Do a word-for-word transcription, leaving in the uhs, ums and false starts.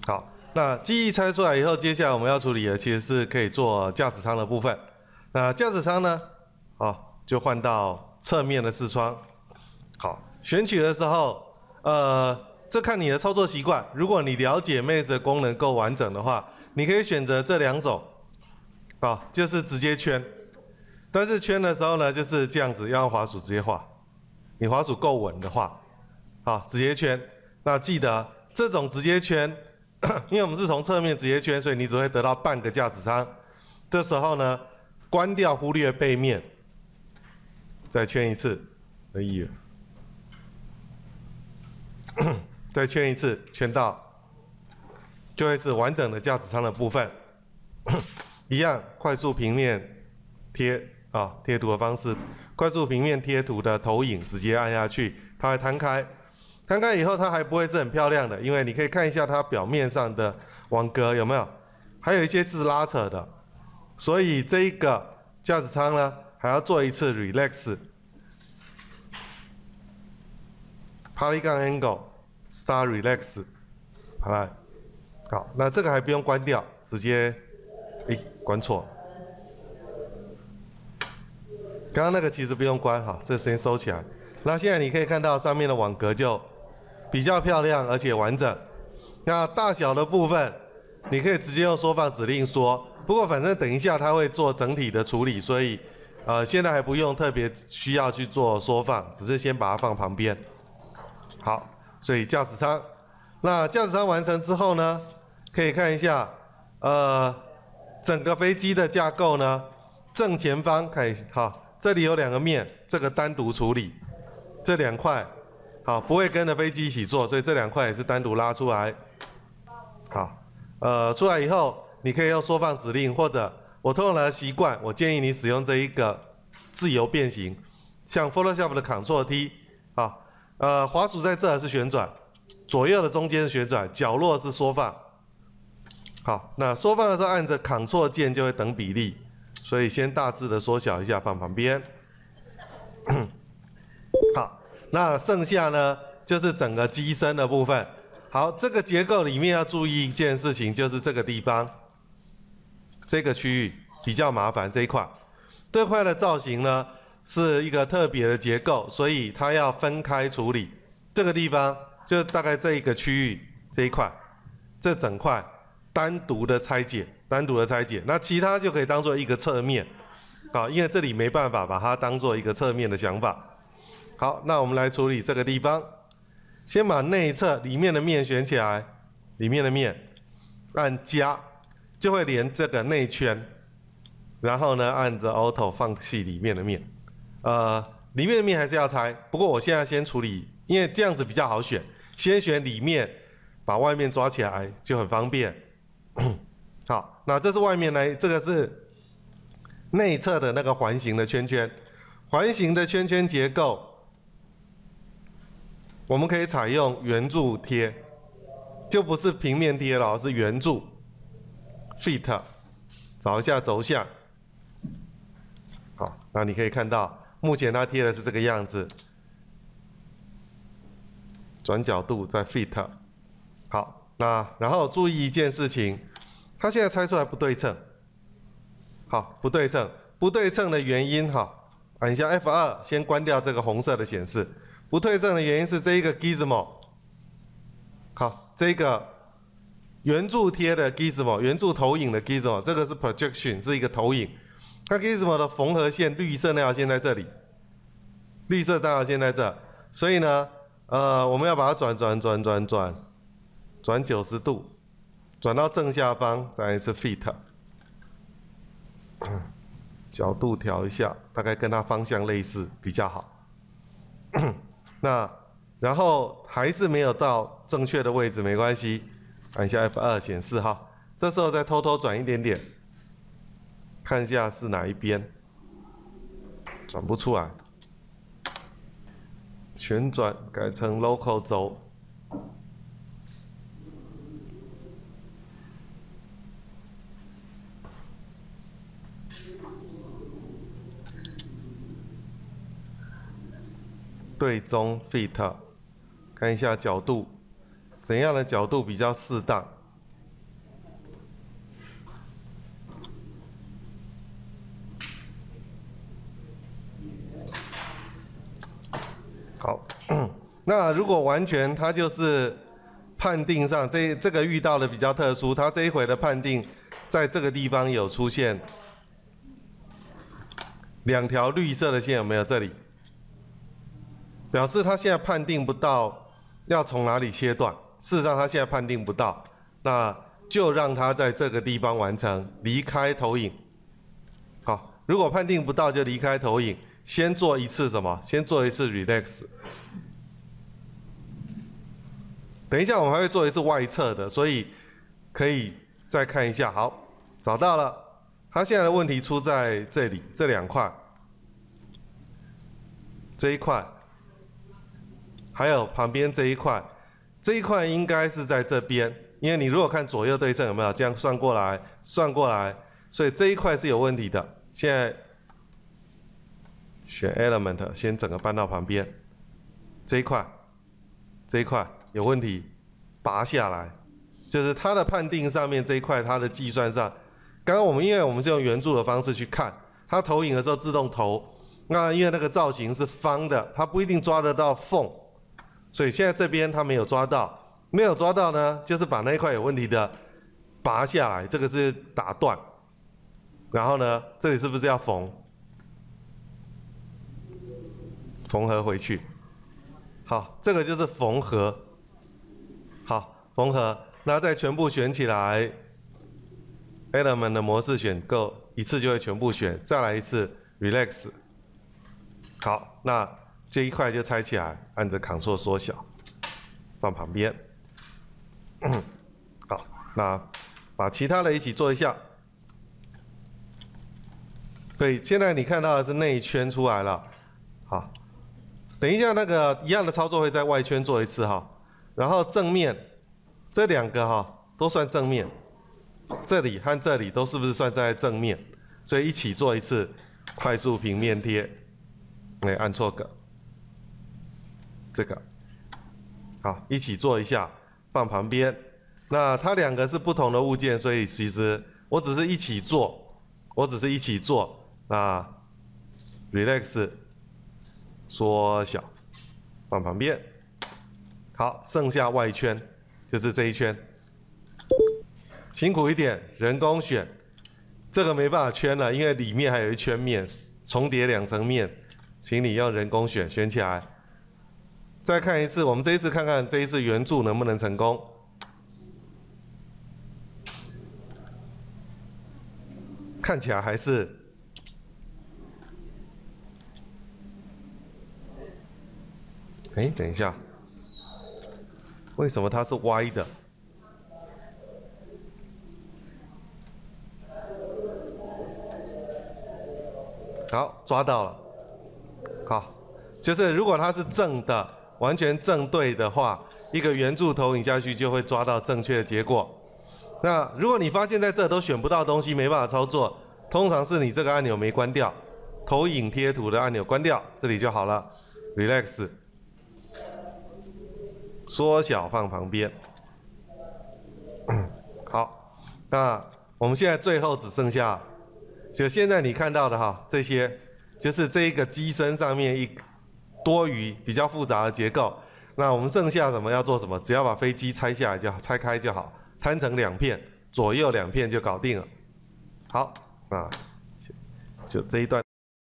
好，那记忆猜出来以后，接下来我们要处理的其实是可以做驾驶舱的部分。那驾驶舱呢，好，就换到侧面的视窗。好，选取的时候，呃，这看你的操作习惯。如果你了解 Maze 的功能够完整的话，你可以选择这两种，啊，就是直接圈。但是圈的时候呢，就是这样子，要用滑鼠直接画。你滑鼠够稳的话，好，直接圈。那记得这种直接圈，因为我们是从侧面直接圈，所以你只会得到半个驾驶舱。这时候呢，关掉忽略背面，再圈一次，可以了。再圈一次，圈到，就会是完整的驾驶舱的部分。一样，快速平面贴啊，贴图的方式，快速平面贴图的投影直接按下去，它会摊开。摊开以后，它还不会是很漂亮的，因为你可以看一下它表面上的网格有没有，还有一些是拉扯的，所以这一个驾驶舱呢，还要做一次 relax polygon angle start relax， 好来，好，那这个还不用关掉，直接，诶，关错了。刚刚那个其实不用关，好，这先收起来。那现在你可以看到上面的网格就比较漂亮，而且完整。那大小的部分，你可以直接用缩放指令缩。不过反正等一下它会做整体的处理，所以呃现在还不用特别需要去做缩放，只是先把它放旁边。好，所以驾驶舱，那驾驶舱完成之后呢，可以看一下呃整个飞机的架构呢，正前方看一下，好，这里有两个面，这个单独处理，这两块。好，不会跟着飞机一起做，所以这两块也是单独拉出来。好，呃，出来以后，你可以用缩放指令，或者我通常的习惯，我建议你使用这一个自由变形，像 Photoshop 的 Ctrl T， 好，呃，滑鼠在这是旋转，左右的中间是旋转，角落是缩放。好，那缩放的时候按着 Ctrl 键就会等比例，所以先大致的缩小一下，放旁边。好。那剩下呢，就是整个机身的部分。好，这个结构里面要注意一件事情，就是这个地方，这个区域比较麻烦。这一块，这块的造型呢是一个特别的结构，所以它要分开处理。这个地方就大概这一个区域这一块，这整块单独的拆解，单独的拆解。那其他就可以当做一个侧面，啊，因为这里没办法把它当做一个侧面的想法。好，那我们来处理这个地方。先把内侧里面的面选起来，里面的面按加，就会连这个内圈。然后呢，按着 Auto 放弃里面的面。呃，里面的面还是要拆，不过我现在先处理，因为这样子比较好选。先选里面，把外面抓起来就很方便。好，那这是外面呢，这个是内侧的那个环形的圈圈，环形的圈圈结构。我们可以采用圆柱贴，就不是平面贴了，是圆柱。Fit， 找一下轴向。好，那你可以看到，目前它贴的是这个样子。转角度再 Fit。好，那然后注意一件事情，它现在猜出来不对称。好，不对称，不对称的原因哈，按一下 F 二， 先关掉这个红色的显示。不对称的原因是这一个 gizmo， 好，这个圆柱贴的 gizmo， 圆柱投影的 gizmo， 这个是 projection， 是一个投影。它 gizmo 的缝合线，绿色那条线在这里，绿色那条线在这，所以呢，呃，我们要把它转转转转转，转九十度，转到正下方，再来一次 fit， 角度调一下，大概跟它方向类似比较好。那然后还是没有到正确的位置，没关系，按一下 F 二 显示哈。这时候再偷偷转一点点，看一下是哪一边，转不出来，旋转改成 local 轴。对中 fit， 看一下角度，怎样的角度比较适当？ 好，那如果完全它就是判定上这这个遇到的比较特殊，它这一回的判定在这个地方有出现两条绿色的线，有没有？这里表示它现在判定不到要从哪里切断，事实上它现在判定不到，那就让它在这个地方完成离开投影。好，如果判定不到就离开投影。 先做一次什么？先做一次 relax。等一下我们还会做一次外侧的，所以可以再看一下。好，找到了。它现在的问题出在这里，这两块，这一块，还有旁边这一块。这一块应该是在这边，因为你如果看左右对称有没有这样算过来，算过来，所以这一块是有问题的。现在。 选 element， 先整个搬到旁边，这一块，这一块有问题，拔下来，就是它的判定上面这一块，它的计算上，刚刚我们因为我们是用圆柱的方式去看，它投影的时候自动投，那因为那个造型是方的，它不一定抓得到缝，所以现在这边它没有抓到，没有抓到呢，就是把那一块有问题的拔下来，这个是打断，然后呢，这里是不是要缝？ 缝合回去，好，这个就是缝合。好，缝合，那再全部选起来 ，element 的模式选够，一次就会全部选，再来一次 relax。好，那这一块就拆起来，按着 Ctrl 缩小，放旁边。好，那把其他的一起做一下。所以现在你看到的是内圈出来了，好。 等一下，那个一样的操作会在外圈做一次哈，然后正面这两个哈都算正面，这里和这里都是不是算在正面？所以一起做一次快速平面贴，哎，按错个，这个好，一起做一下，放旁边。那它两个是不同的物件，所以其实我只是一起做，我只是一起做，那 relax。 缩小，放旁边。好，剩下外圈就是这一圈，辛苦一点，人工选，这个没办法圈了，因为里面还有一圈面，重叠两层面，请你用人工选，选起来。再看一次，我们这一次看看这一次圆柱能不能成功。看起来还是。 哎，等一下，为什么它是歪的？好，抓到了。好，就是如果它是正的，完全正对的话，一个圆柱投影下去就会抓到正确的结果。那如果你发现在这都选不到东西，没办法操作，通常是你这个按钮没关掉，投影贴图的按钮关掉，这里就好了。Relax。 缩小放旁边，好，那我们现在最后只剩下，就现在你看到的哈，这些就是这一个机身上面一多余比较复杂的结构。那我们剩下什么要做什么？只要把飞机拆下来就好，拆开就好，拆成两片，左右两片就搞定了。好，那就就这一段。